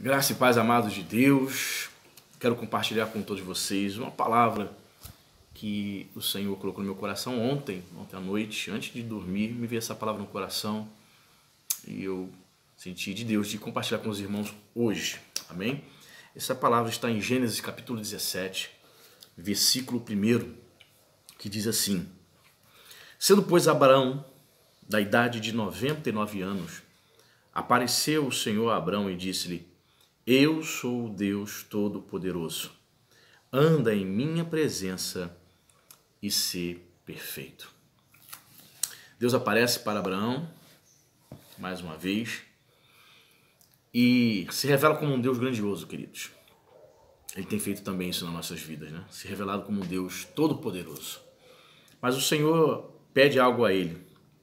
Graça e paz, amados de Deus. Quero compartilhar com todos vocês uma palavra que o Senhor colocou no meu coração ontem à noite, antes de dormir, me veio essa palavra no coração e eu senti de Deus de compartilhar com os irmãos hoje. Amém? Essa palavra está em Gênesis capítulo 17, versículo 1, que diz assim: Sendo, pois, Abraão da idade de 99 anos, apareceu o Senhor a Abraão e disse-lhe: Eu sou o Deus Todo-Poderoso. Anda em minha presença e sê perfeito. Deus aparece para Abraão, mais uma vez, e se revela como um Deus grandioso, queridos. Ele tem feito também isso nas nossas vidas, né? Se revelado como um Deus Todo-Poderoso. Mas o Senhor pede algo a ele.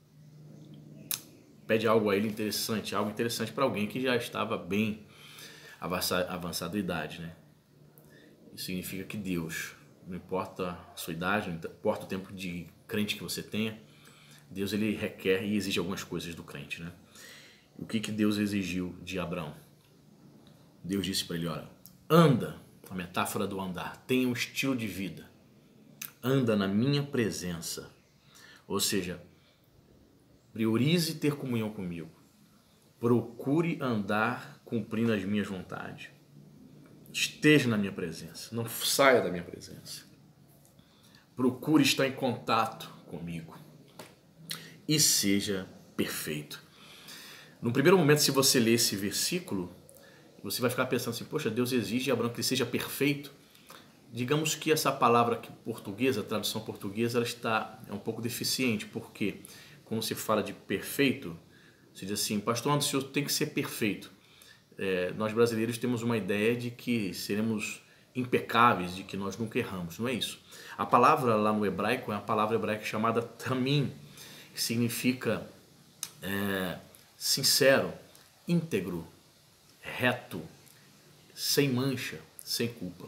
Pede algo a ele interessante, algo interessante para alguém que já estava bem avançada idade, né? Isso significa que Deus, não importa a sua idade, não importa o tempo de crente que você tenha, Deus ele requer e exige algumas coisas do crente, né? O que Deus exigiu de Abraão? Deus disse para ele: olha, anda, a metáfora do andar, tenha um estilo de vida, anda na minha presença, ou seja, priorize ter comunhão comigo, procure andar cumprindo as minhas vontades, esteja na minha presença, não saia da minha presença, procure estar em contato comigo e seja perfeito. No primeiro momento, se você ler esse versículo, você vai ficar pensando assim: poxa, Deus exige de Abraão que ele seja perfeito. Digamos que essa palavra aqui portuguesa, a tradução portuguesa, ela é um pouco deficiente, porque quando se fala de perfeito, se diz assim: pastor, o senhor tem que ser perfeito. Nós brasileiros temos uma ideia de que seremos impecáveis, de que nós nunca erramos. Não é isso. A palavra lá no hebraico é uma palavra hebraica chamada tamim, que significa sincero, íntegro, reto, sem mancha, sem culpa.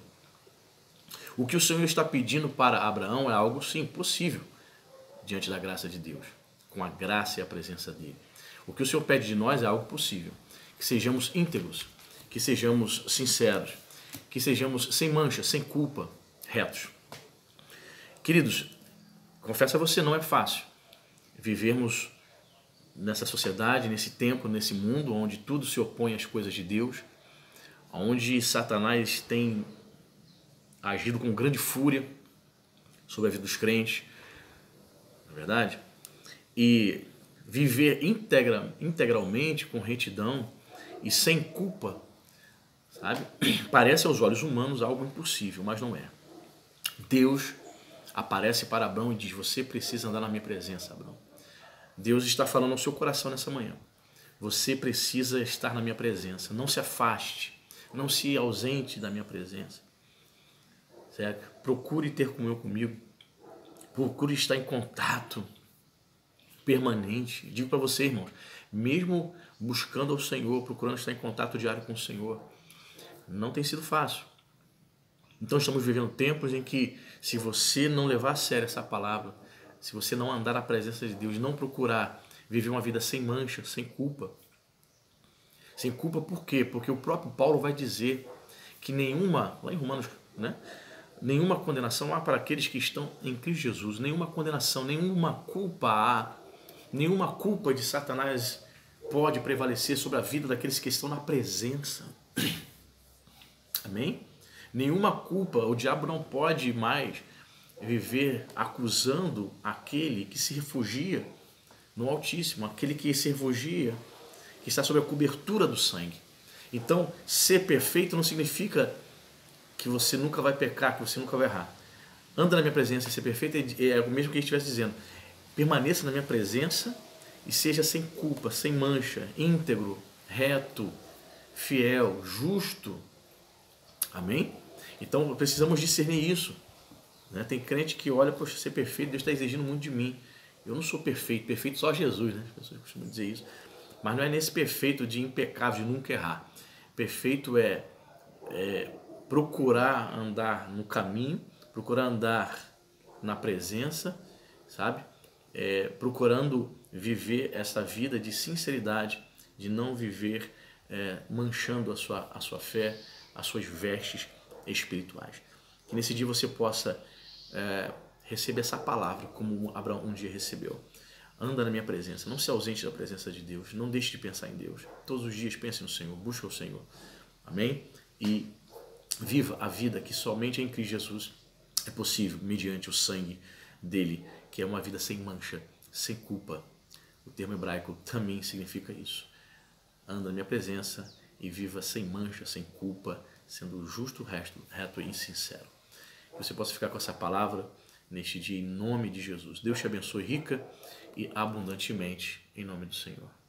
O que o Senhor está pedindo para Abraão é algo, sim, possível diante da graça de Deus, com a graça e a presença dele. O que o Senhor pede de nós é algo possível, que sejamos íntegros, que sejamos sinceros, que sejamos sem mancha, sem culpa, retos. Queridos, confesso a você, não é fácil vivermos nessa sociedade, nesse tempo, nesse mundo onde tudo se opõe às coisas de Deus, onde Satanás tem agido com grande fúria sobre a vida dos crentes, não é verdade? E viver integralmente, com retidão e sem culpa, sabe? Parece aos olhos humanos algo impossível, mas não é. Deus aparece para Abraão e diz: você precisa andar na minha presença, Abraão. Deus está falando ao seu coração nessa manhã. Você precisa estar na minha presença. Não se afaste, não se ausente da minha presença. Certo? Procure ter comunhão comigo. Procure estar em contato permanente. Digo para você, irmãos, mesmo buscando ao Senhor, procurando estar em contato diário com o Senhor, não tem sido fácil. Então estamos vivendo tempos em que, se você não levar a sério essa palavra, se você não andar na presença de Deus, não procurar viver uma vida sem mancha, sem culpa. Sem culpa por quê? Porque o próprio Paulo vai dizer que nenhuma, lá em Romanos, né? Nenhuma condenação há para aqueles que estão em Cristo Jesus. Nenhuma condenação, nenhuma culpa há. Nenhuma culpa de Satanás pode prevalecer sobre a vida daqueles que estão na presença. Amém? Nenhuma culpa, o diabo não pode mais viver acusando aquele que se refugia no Altíssimo, aquele que se refugia, que está sob a cobertura do sangue. Então, ser perfeito não significa que você nunca vai pecar, que você nunca vai errar. Anda na minha presença e ser perfeito é o mesmo que ele estivesse dizendo: permaneça na minha presença e seja sem culpa, sem mancha, íntegro, reto, fiel, justo. Amém? Então precisamos discernir isso. Né? Tem crente que olha: poxa, ser perfeito, Deus está exigindo muito de mim. Eu não sou perfeito, perfeito só Jesus, né? As pessoas costumam dizer isso. Mas não é nesse perfeito de impecável, de nunca errar. Perfeito é procurar andar no caminho, procurar andar na presença, sabe? Procurando viver essa vida de sinceridade, de não viver manchando a sua fé, as suas vestes espirituais. Que nesse dia você possa receber essa palavra como Abraão um dia recebeu. Anda na minha presença, não se ausente da presença de Deus, não deixe de pensar em Deus. Todos os dias pense no Senhor, busque o Senhor. Amém? E viva a vida que somente em Cristo Jesus é possível, mediante o sangue dele, que é uma vida sem mancha, sem culpa. O termo hebraico também significa isso. Anda na minha presença e viva sem mancha, sem culpa, sendo justo, reto e sincero. Que você possa ficar com essa palavra neste dia, em nome de Jesus. Deus te abençoe rica e abundantemente, em nome do Senhor.